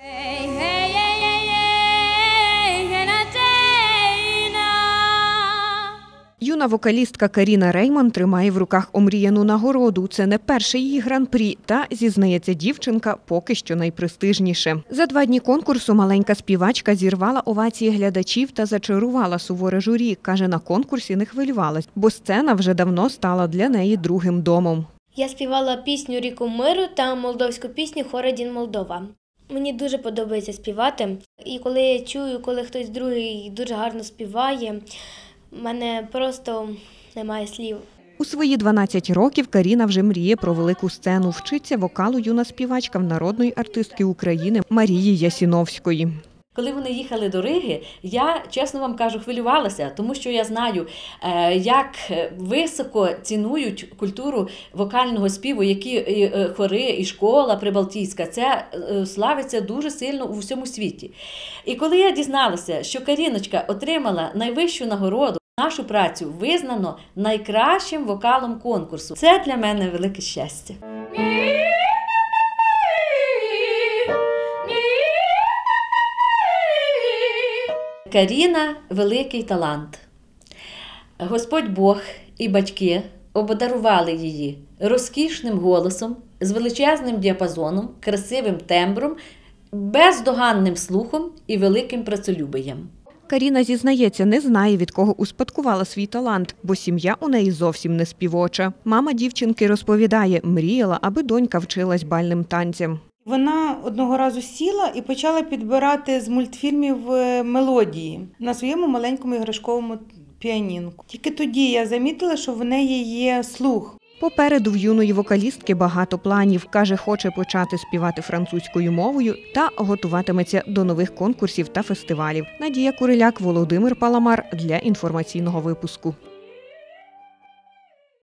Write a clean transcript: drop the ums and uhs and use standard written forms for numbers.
Юна вокалістка Каріна Рейман тримає в руках омріяну нагороду. Це не перший її гран-прі, та, зізнається дівчинка, поки що найпрестижніше. За 2 дні конкурсу маленька співачка зірвала овації глядачів та зачарувала суворе журі. Каже, на конкурсі не хвилювалась, бо сцена вже давно стала для неї другим домом. Я співала пісню «Ріку миру» та молдовську пісню «Хора Дін Молдова». Мені дуже подобається співати. І коли я чую, коли хтось другий дуже гарно співає, в мене просто немає слів. У свої 12 років Каріна вже мріє про велику сцену. Вчиться вокалу юна співачка в народної артистки України Марії Ясіновської. Коли вони їхали до Риги, я, чесно вам кажу, хвилювалася, тому що я знаю, як високо цінують культуру вокального співу, які хори і школа прибалтійська. Це славиться дуже сильно у всьому світі. І коли я дізналася, що Каріночка отримала найвищу нагороду, нашу працю визнано найкращим вокалом конкурсу, це для мене велике щастя. Каріна – великий талант. Господь Бог і батьки обдарували її розкішним голосом, з величезним діапазоном, красивим тембром, бездоганним слухом і великим працелюбієм. Каріна зізнається, не знає, від кого успадкувала свій талант, бо сім'я у неї зовсім не співоча. Мама дівчинки розповідає, мріяла, аби донька вчилась бальним танцям. Вона одного разу сіла і почала підбирати з мультфільмів мелодії на своєму маленькому іграшковому піанінку. Тільки тоді я замітила, що в неї є слух. Попереду в юної вокалістки багато планів. Каже, хоче почати співати французькою мовою та готуватиметься до нових конкурсів та фестивалів. Надія Куриляк, Володимир Паламар для інформаційного випуску.